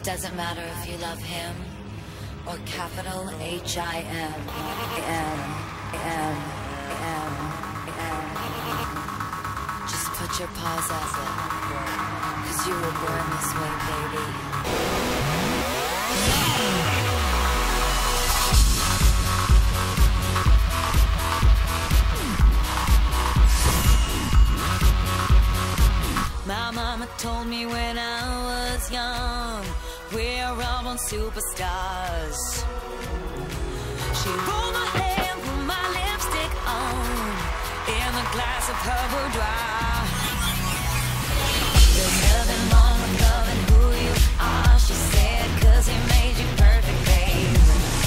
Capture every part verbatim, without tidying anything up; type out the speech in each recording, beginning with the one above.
doesn't matter if you love him or capital H I M. M. M. M. M. Just put your paws up, cause you were born this way, baby. My mama told me when I was young, we're all born superstars. She rolled my hair and put my lipstick on in a glass of her boudoir. There's nothing wrong with loving who you are, she said, cause he made you perfect, babe.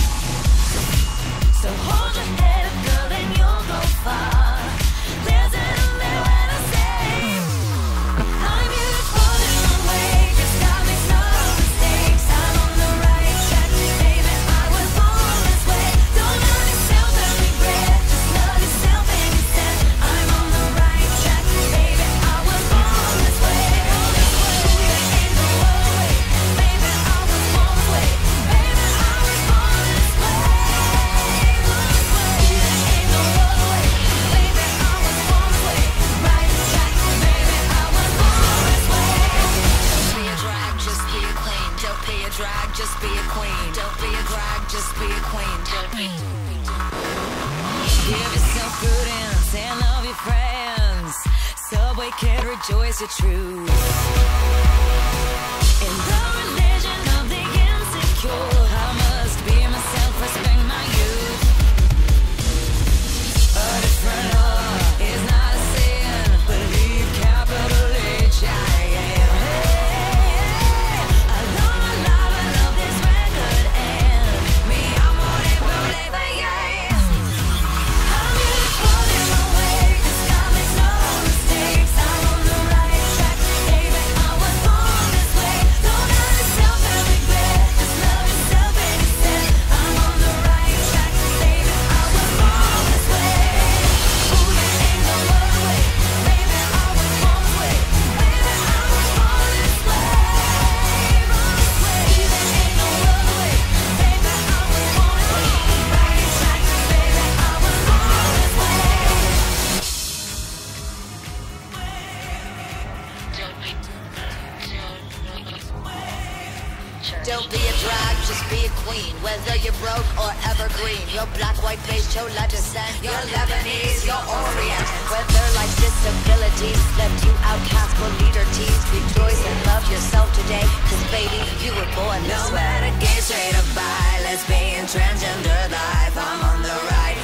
So hold your head up, girl, and you'll go far. Listen to me when I say I'm beautiful in my way, just gotta make no mistakes. I'm on the right track, baby, I was born this way. Don't love yourself and regret, just love yourself and instead. I'm on the right track, baby, I was born this way. There ain't no other way, baby, I was born this way. Baby, I was born this way. There ain't no other way, baby, I was born this way. Right track, baby, I was born this way. Don't be a drag, just be a queen. Don't be a drag, just be a queen. Don't be a drag, just be a queen. Don't be. Give yourself prudence and love your friends. Subway kid, rejoice your truth. In the religion of the insecure, I must be myself, respect my youth. A different love is not a sin. Believe capital H I M. I love my life, I love this record, and me, I'm on it, baby, yeah. I'm beautiful in my way, just gotta make no mistakes. I'm on the right track, baby, I was born this way. Don't love yourself and regret, just love yourself and instead. I'm on the right track, baby, I was born this way. Ooh, there ain't no other way, baby, I was born this way. Baby, I was born this way. Born this way. There ain't no other way, baby, I was born this way. Right track, baby, I was born this way. Don't be a drag, just be a queen. Whether you're broke or evergreen, your black, white, beige, chola descent, your Lebanese, your Orient. Whether life's disabilities left you outcast or leader teased, rejoice and love yourself today, cause baby, you were born this way. No matter gay, straight or bi, lesbian, transgender life, I'm on the right